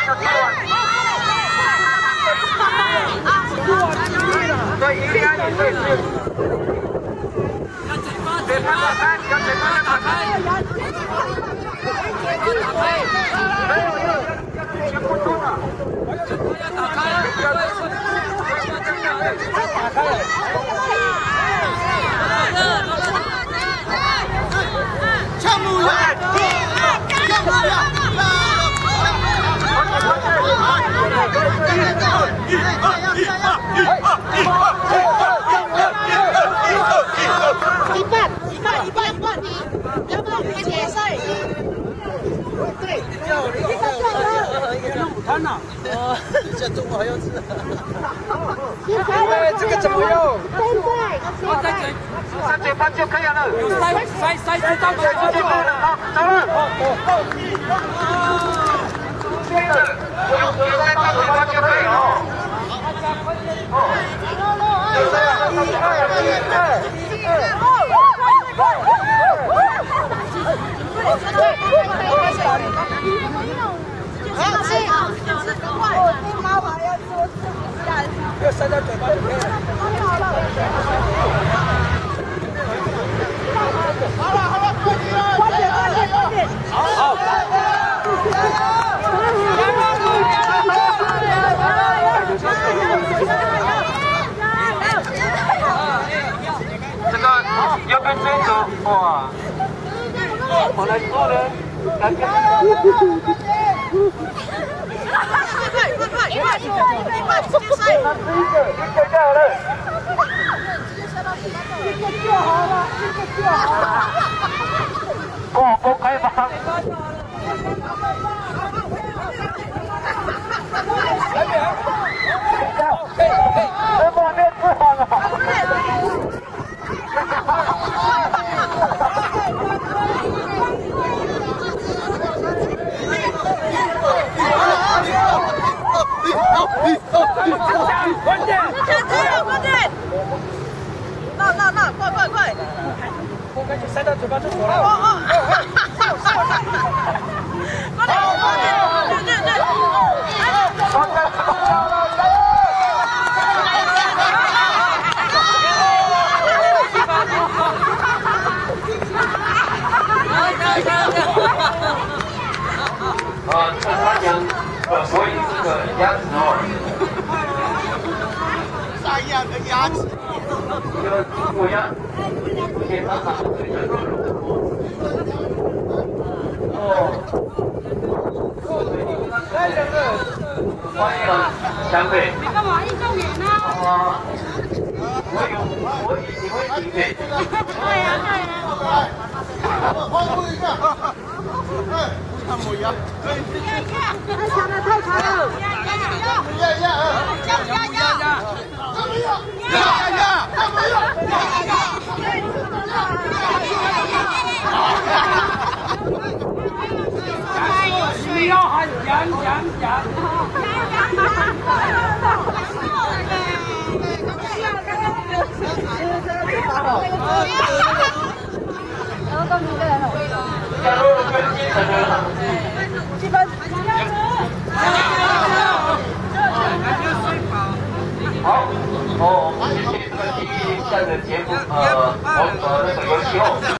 对，一定安全对。嘴巴打开，将嘴巴打开。没有，全部中了。要打开了，打开了。枪不要，枪不要。 一半，要不要别解释？对，午餐呐，这中午还要吃。这个怎么用？放在嘴，上嘴巴就可以了。有塞知道吗？就好了。好，走了。对的，有塞到嘴巴就可以了。就这样，1、2。 要塞到嘴巴里面。好了，快点！好。这个右边追走，哇！我来做人，来给。快，直接塞！一个就好了。一个就好了。不可以吧？这方面不好了。快点！那，快！我赶紧塞到嘴巴就好了。陈三娘，所以这个鸭子哦，啥样的鸭子？这个鸡鸭，先上场水的。哦，来两个，欢迎湘北。你干嘛运动员呢？你会体检？对呀。欢呼一下！看我呀！太长了！需要喊杨！加入更精神的积分。好，谢谢这个第一站的节目，那个游戏后。